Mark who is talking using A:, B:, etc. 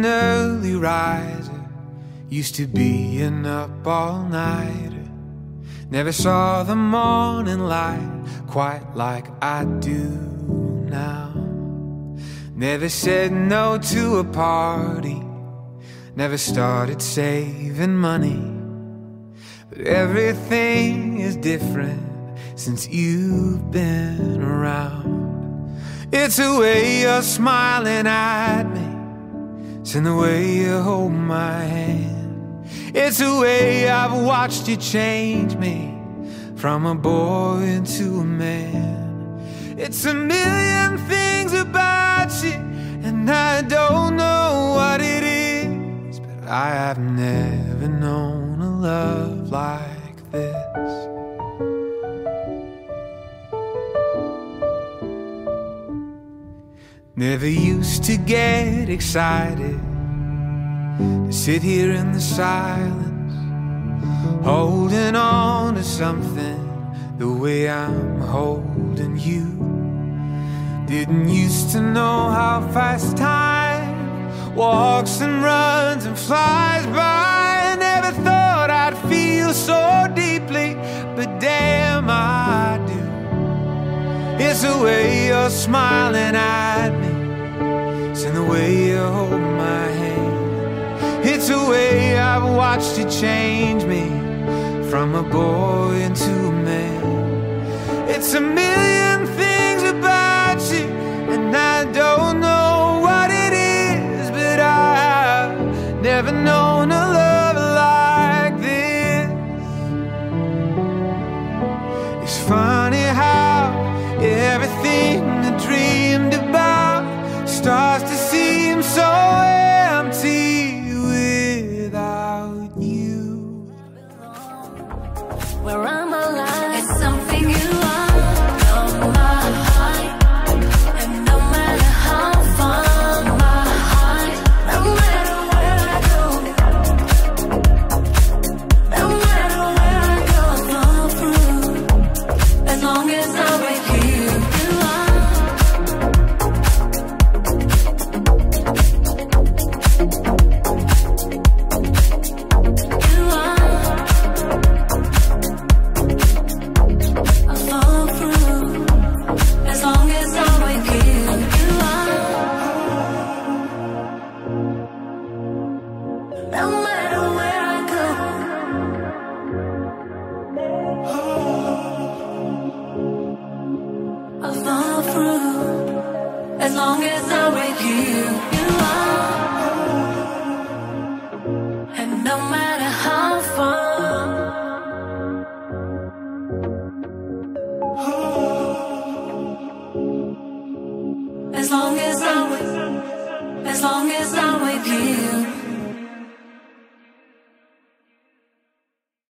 A: an early riser, used to be an up all-nighter. Never saw the morning light quite like I do now. Never said no to a party, never started saving money. But everything is different since you've been around. It's the way you're smiling at me, it's in the way you hold my hand. It's the way I've watched you change me from a boy into a man. It's a million things about you, and I don't know what it is, but I have never known a love like this. Never used to get excited to sit here in the silence, holding on to something the way I'm holding you. Didn't used to know how fast time walks and runs and flies by. Never thought I'd feel so deeply, but damn I do. It's the way you're smiling at me, it's in the way you hold my hand. It's the way I've watched you change me from a boy into a man. It's a million things about you, and I don't know what it is, but I've never known a love like this. It's funny how everything I dreamed about starts to seem so empty without you.
B: Where I'm alive, it's something you are on my heart, and no matter how far my heart, no matter where I go, no matter where I go, fall through, as long as I'm with you, you are. You are. I fall through, as long as I'm with you, you are. No matter where I go, I fall through, as long as I'm with you, you are. And no matter how far, as long as I'm with you.